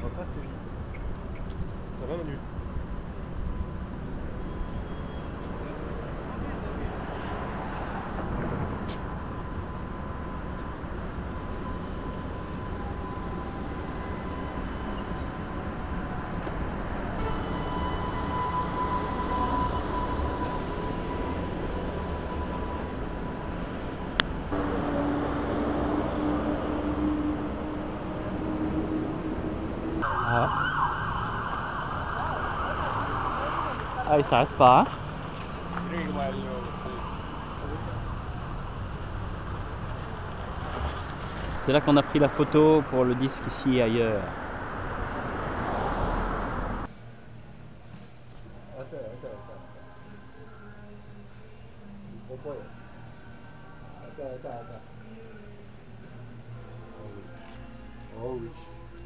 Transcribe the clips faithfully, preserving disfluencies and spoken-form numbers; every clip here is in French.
Ça va Manu? Ah, ah il s'arrête pas. Hein. C'est là qu'on a pris la photo pour le disque ici et ailleurs. Attends, attends, attends. Attends, attends, attends. Oh oui.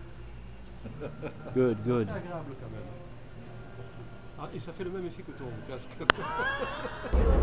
Good, good. C'est agréable quand même. Ah, et ça fait le même effet que ton casque.